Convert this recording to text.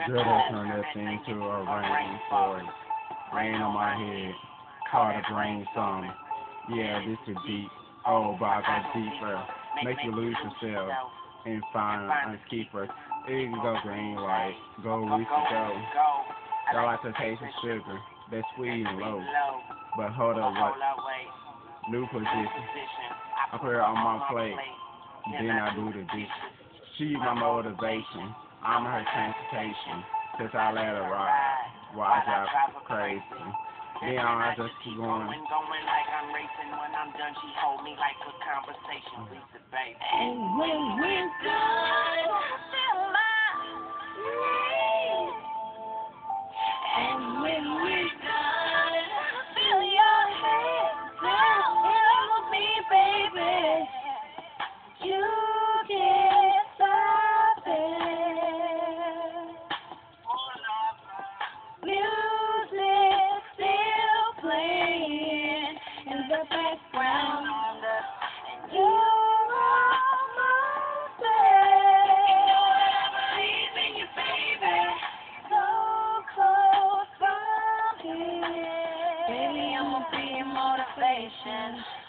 Girl, that turned that thing to a rainforest. Rain on my head, caught a brain song. Yeah, this is deep. Oh, but I go deeper. Make you lose yourself and find a keeper. It can go green, white, go we should go. I like the taste of sugar, that's sweet and low. But hold up, what? New position. I put her on my plate, then I do the dish. She my motivation, I'm her transportation. Since I let her ride, while I drive crazy. Then I just keep going. Going like I'm racing. When I'm done, she hold me like a conversation. Lisa, baby. And when we're done, feel my need. And when we're done, feel your hands down on me, baby. You can't stop it. Music still playing in the background. And you're almost there. Believe in you, baby. So close from here. Baby, I'ma be your motivation.